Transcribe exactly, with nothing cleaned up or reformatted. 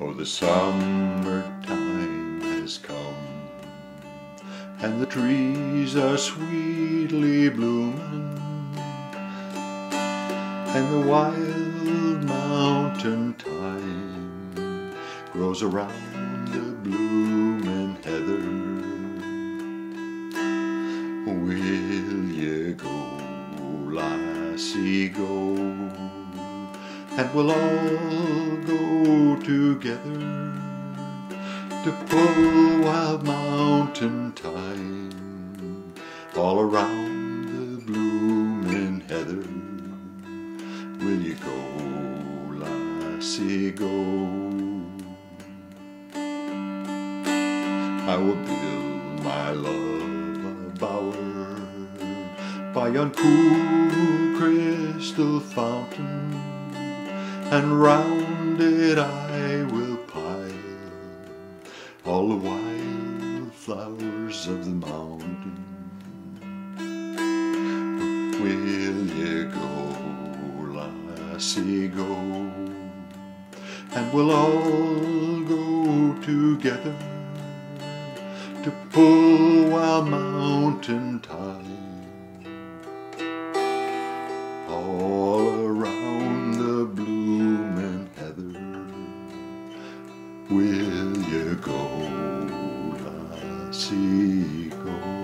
Oh, the summertime has come, and the trees are sweetly blooming, and the wild mountain thyme grows around the blooming heather. Will ye go, lassie, go? And we'll all go together to pull wild mountain thyme all around the blooming heather. Will you go, lassie, go? I will build my love a bower by yon cool crystal fountain, and round it I will pile all the wild flowers of the mountain. Will ye go, lassie, go? And we'll all go together to pull wild mountain thyme all around the blooming heather. Will you go, lassie, go?